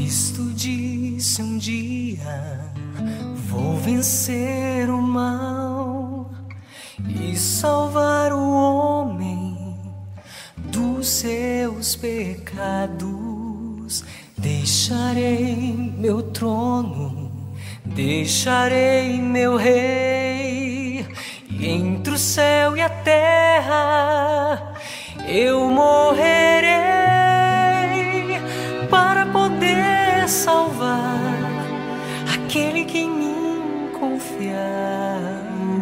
Cristo disse um dia: vou vencer o mal e salvar o homem dos seus pecados. Deixarei meu trono, deixarei meu rei, e entre o céu e a terra eu morrerei para poder salvar aquele que em mim confiar.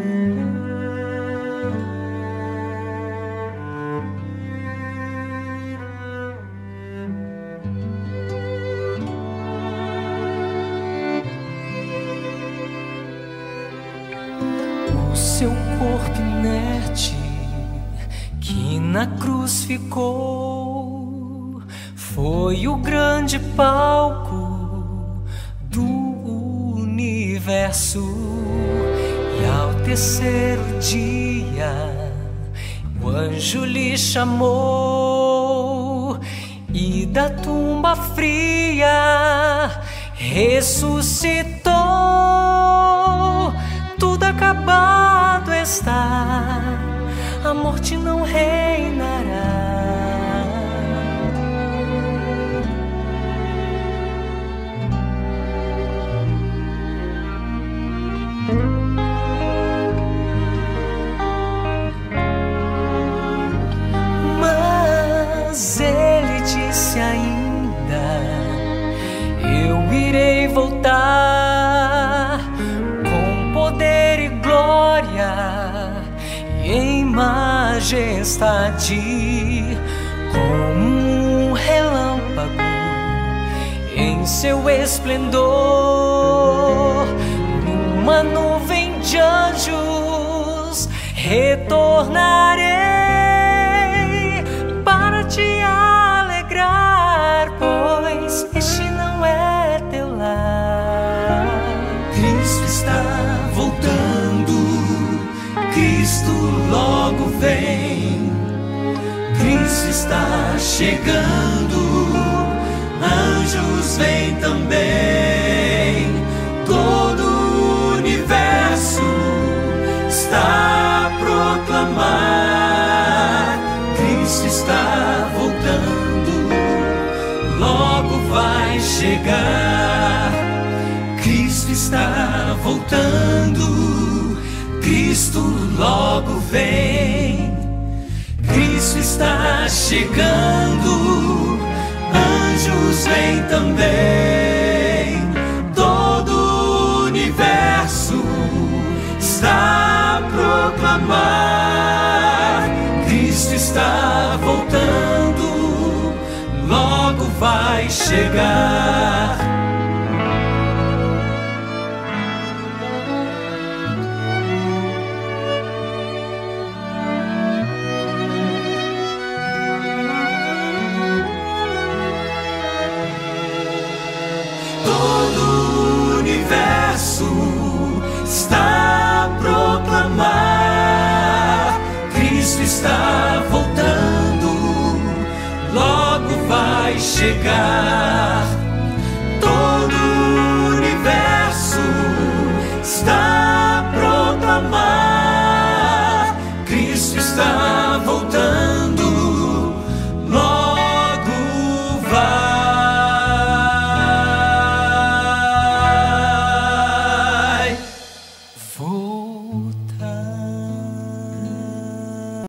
O seu corpo inerte que na cruz ficou foi o grande palco do universo. E ao terceiro dia o anjo lhe chamou, e da tumba fria ressuscitou. Tudo acabado está, a morte não reinará. Mas ele disse ainda: eu irei voltar com poder e glória e em majestade, como um relâmpago em seu esplendor. Numa nuvem de anjos retornarei para te alegrar, pois este não é teu lar. Cristo está voltando, Cristo logo vem. Cristo está chegando, anjos vêm também. Todo o universo está a proclamar: Cristo está voltando, logo vai chegar. Cristo está voltando, Cristo logo vem. Cristo está chegando, anjos vêm também. Todo o universo está a proclamar: Cristo está voltando, logo vai chegar. Todo o universo está a proclamar: Cristo está voltando, logo vai chegar. Todo o universo está a proclamar: Cristo está voltando,